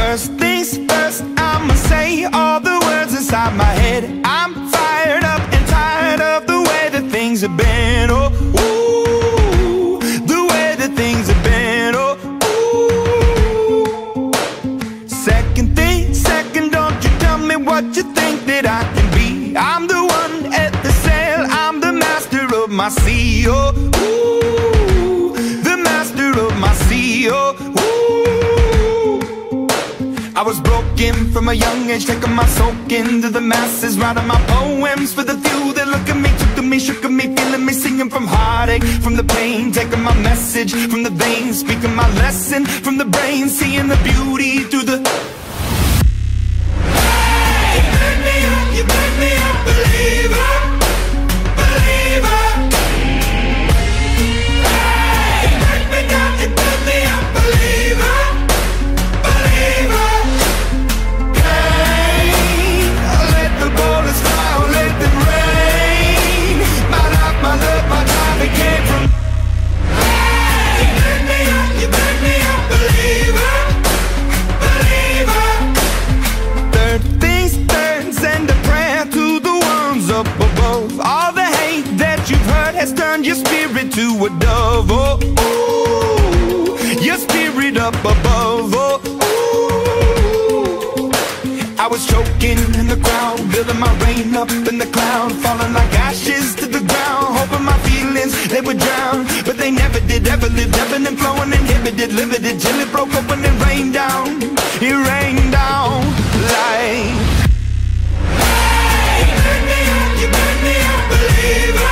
First things first, I'ma say all the words inside my head. I'm fired up and tired of the way that things have been. Oh, ooh, the way that things have been. Oh, ooh. Second thing, second, don't you tell me what you think that I can be. I'm the one at the sail, I'm the master of my sea. Oh, ooh, the master of my sea. Oh, ooh. I was broken from a young age, taking my soak into the masses, writing my poems for the few that look at me, took to me, shook at me, feeling me, singing from heartache, from the pain, taking my message from the veins, speaking my lesson from the brain, seeing the beauty through the... Hey, you make me up, you make me a believer, believer. Hey, you make me down, you make me a believer, believer. Has turned your spirit to a dove. Oh, ooh, your spirit up above. Oh, ooh. I was choking in the crowd, building my rain up in the cloud, falling like ashes to the ground, hoping my feelings they would drown, but they never did. Ever lived, ebbing and flowing, inhibited, limited, till it broke up when it rained down. It rained down like... Hey, you make me up, you make me a believer.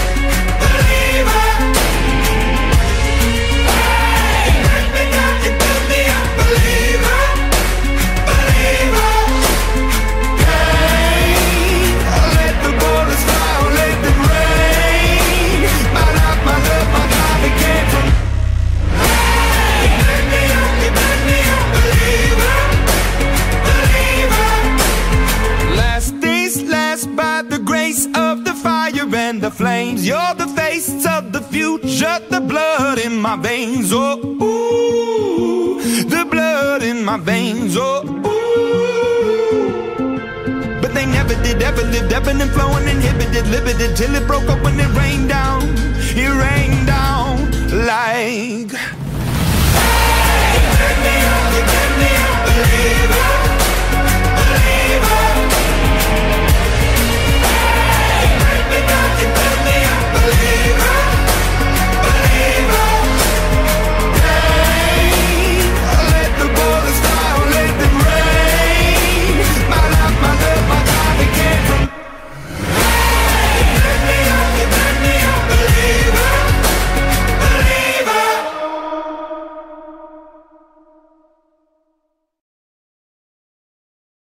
And the flames, you're the face of the future, the blood in my veins. Oh, ooh, the blood in my veins. Oh, ooh. But they never did, ever lived, ebbing and flowing, inhibited, limited, till it broke up when it rained down. It rained down like... Hey, you make me up, you make me a believer.